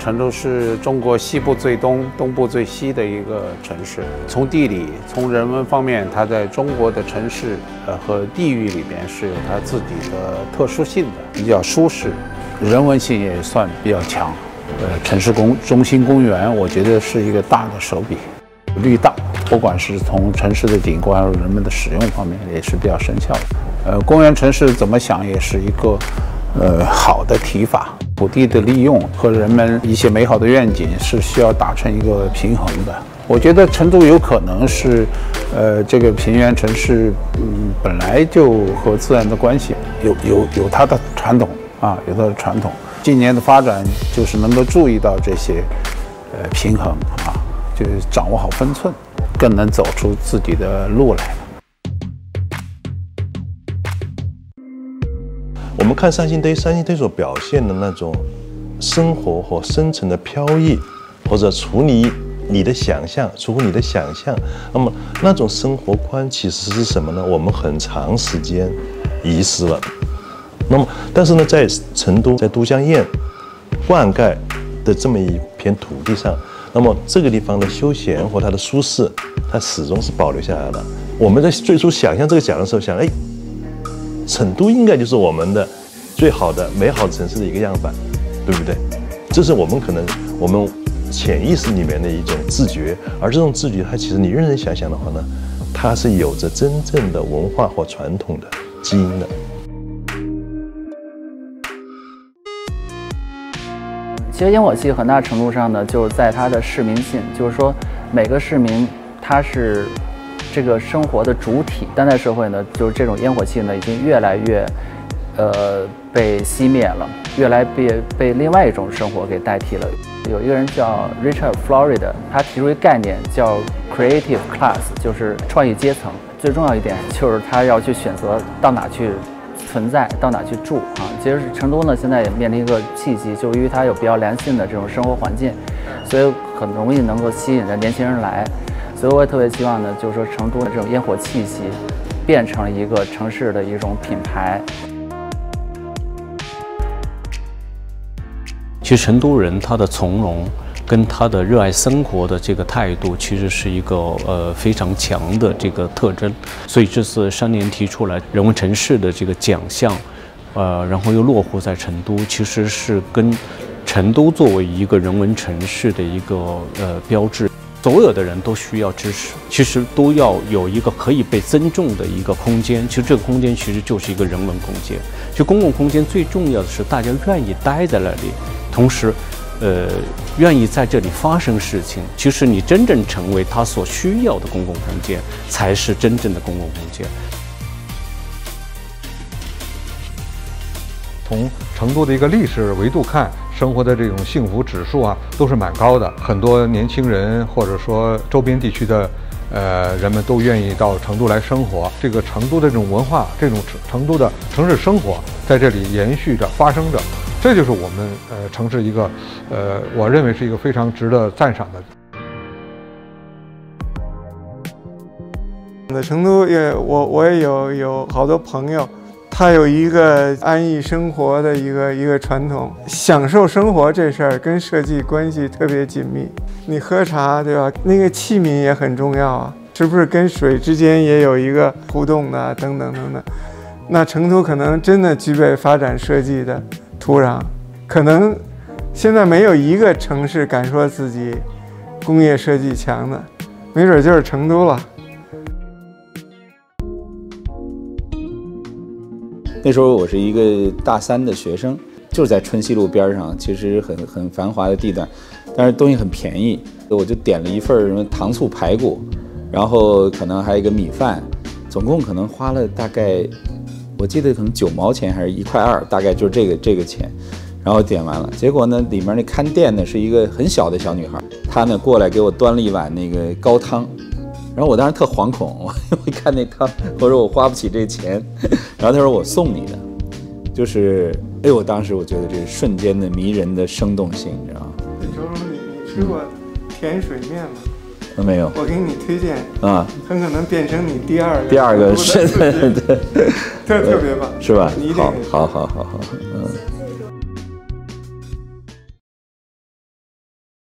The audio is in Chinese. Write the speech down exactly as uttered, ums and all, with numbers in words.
成都是中国西部最东、东部最西的一个城市。从地理、从人文方面，它在中国的城市呃和地域里边是有它自己的特殊性的，比较舒适，人文性也算比较强。呃，城市公中心公园，我觉得是一个大的手笔，绿道，不管是从城市的景观、人们的使用方面，也是比较生效的。呃，公园城市怎么想，也是一个呃好的提法。土地的利用和人们一些美好的愿景是需要达成一个平衡的。我觉得成都有可能是，呃，这个平原城市，嗯，本来就和自然的关系有有有它的传统啊，有它的传统。近年的发展就是能够注意到这些，呃，平衡啊，就是掌握好分寸，更能走出自己的路来。 我们看三星堆，三星堆所表现的那种生活和深层的飘逸，或者处理你的想象，出乎你的想象，那么那种生活观其实是什么呢？我们很长时间遗失了。那么，但是呢，在成都，在都江堰灌溉的这么一片土地上，那么这个地方的休闲和它的舒适，它始终是保留下来的。我们在最初想象这个奖的时候，想，哎，成都应该就是我们的最好的、美好城市的一个样板，对不对？这是我们可能我们潜意识里面的一种自觉，而这种自觉，它其实你认真想想的话呢，它是有着真正的文化或传统的基因的。 其实烟火气很大程度上呢，就是在它的市民性，就是说每个市民他是这个生活的主体。当代社会呢，就是这种烟火气呢，已经越来越呃被熄灭了，越来越被另外一种生活给代替了。有一个人叫 Richard Florida， 他提出一个概念叫 Creative Class， 就是创意阶层。最重要一点就是他要去选择到哪去存在，到哪去住啊。其实成都呢，现在也面临一个契机，就因为它有比较良性的这种生活环境，所以很容易能够吸引着年轻人来。所以我也特别希望呢，就是说成都的这种烟火气息变成了一个城市的一种品牌。 其实成都人他的从容跟他的热爱生活的这个态度，其实是一个呃非常强的这个特征。所以这次三联提出来人文城市的这个奖项，呃，然后又落户在成都，其实是跟成都作为一个人文城市的一个呃标志。所有的人都需要支持，其实都要有一个可以被尊重的一个空间。其实这个空间其实就是一个人文空间。就公共空间最重要的是大家愿意待在那里，同时，呃，愿意在这里发生事情。其实你真正成为他所需要的公共空间，才是真正的公共空间。 从成都的一个历史维度看，生活的这种幸福指数啊，都是蛮高的。很多年轻人或者说周边地区的呃人们都愿意到成都来生活。这个成都的这种文化，这种成都的城市生活在这里延续着、发生着，这就是我们呃城市一个呃，我认为是一个非常值得赞赏的。 在成都也，我我也有有好多朋友。他有一个安逸生活的一个一个传统，享受生活这事儿跟设计关系特别紧密。你喝茶对吧？那个器皿也很重要啊，是不是跟水之间也有一个互动的等等等等。那成都可能真的具备发展设计的土壤，可能现在没有一个城市敢说自己工业设计强的，没准就是成都了。 那时候我是一个大三的学生，就是在春熙路边上，其实很很繁华的地段，但是东西很便宜，我就点了一份什么糖醋排骨，然后可能还有一个米饭，总共可能花了大概，我记得可能九毛钱还是一块二，大概就是这个这个钱，然后点完了，结果呢，里面那看店的是一个很小的小女孩，她呢过来给我端了一碗那个高汤。然后我当时特惶恐，我一看那汤，我说我花不起这钱，然后他说我送你的，就是，哎呦，我当时我觉得这是瞬间的迷人的生动性，你知道吗？ 周周，你你吃过甜水面吗？ 我没有。 我给你推荐啊， 很可能变成你第二个。 第二个是，对对， 特特别棒， 是吧？ 你一定好，好，好，好，好，嗯。